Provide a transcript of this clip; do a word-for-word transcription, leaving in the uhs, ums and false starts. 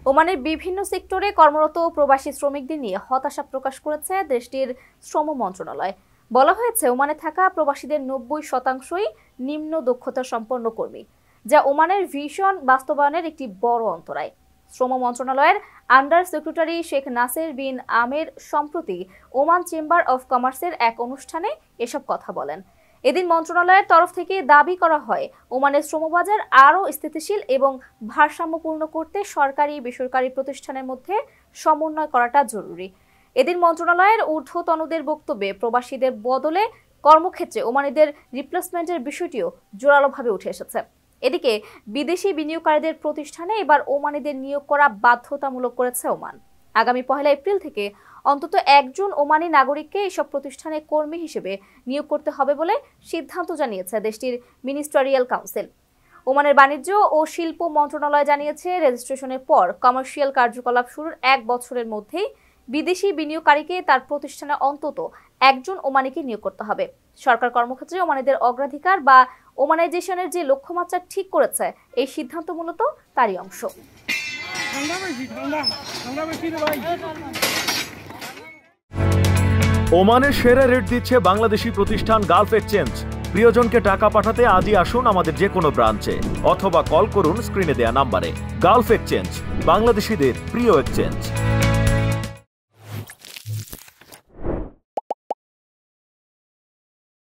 ওমানের বিভিন্ন সেক্টরে কর্মরত প্রবাসী শ্রমিকদের নিয়ে হতাশা প্রকাশ করেছে দেশটির শ্রম মন্ত্রণালয়। বলা হয়েছে, ওমানে থাকা প্রবাসীদের নব্বই শতাংশই নিম্ন দক্ষতা সম্পন্ন কর্মী, যা ওমানের ভিশন বাস্তবায়নের একটি বড় অন্তরায়। শ্রম মন্ত্রণালয়ের আন্ডার সেক্রেটারি শেখ নাসের বিন আমের সম্প্রতি ওমান চেম্বার অব কমার্সের এক অনুষ্ঠানে এসব কথা বলেন। এদিন মন্ত্রণালয়ের তরফ থেকে দাবি করা হয়, ওমানের শ্রমবাজার আরও স্থিতিশীল এবং ভারসাম্যপূর্ণ করতে সরকারি বেসরকারি প্রতিষ্ঠানের মধ্যে সমন্বয় করাটা জরুরি। এদিন মন্ত্রণালয়ের ঊর্ধ্বতনদের বক্তব্যে প্রবাসীদের বদলে কর্মক্ষেত্রে ওমানিদের রিপ্লেসমেন্টের বিষয়টিও জোরালোভাবে উঠে এসেছে। এদিকে বিদেশি বিনিয়োগকারীদের প্রতিষ্ঠানে এবার ওমানিদের নিয়োগ করা বাধ্যতামূলক করেছে ওমান। আগামী পহেলা এপ্রিল থেকে অন্তত একজন ওমানি নাগরিককে এসব প্রতিষ্ঠানে কর্মী হিসেবে নিয়োগ করতে হবে বলে সিদ্ধান্ত জানিয়েছে দেশটির মিনিস্টারিয়াল কাউন্সিল। ওমানের বাণিজ্য ও শিল্প মন্ত্রণালয় জানিয়েছে, রেজিস্ট্রেশনের পর কমার্শিয়াল কার্যকলাপ শুরুর এক বছরের মধ্যেই বিদেশি বিনিয়োগকারীকে তার প্রতিষ্ঠানে অন্তত একজন ওমানিকে নিয়োগ করতে হবে। সরকার কর্মক্ষেত্রে ওমানিদের অগ্রাধিকার বা ওমানাইজেশনের যে লক্ষ্যমাত্রা ঠিক করেছে, এই সিদ্ধান্ত মূলত তারই অংশ। ওমানের সেরা রেট দিচ্ছে বাংলাদেশি প্রতিষ্ঠান গালফ এক্সচেঞ্জ। প্রিয়জনকে টাকা পাঠাতে আজই আসুন আমাদের যে কোনো ব্রাঞ্চে অথবা কল করুন স্ক্রিনে দেয়া নাম্বারে। গালফ এক্সচেঞ্জ, বাংলাদেশিদের প্রিয় এক্সচেঞ্জ।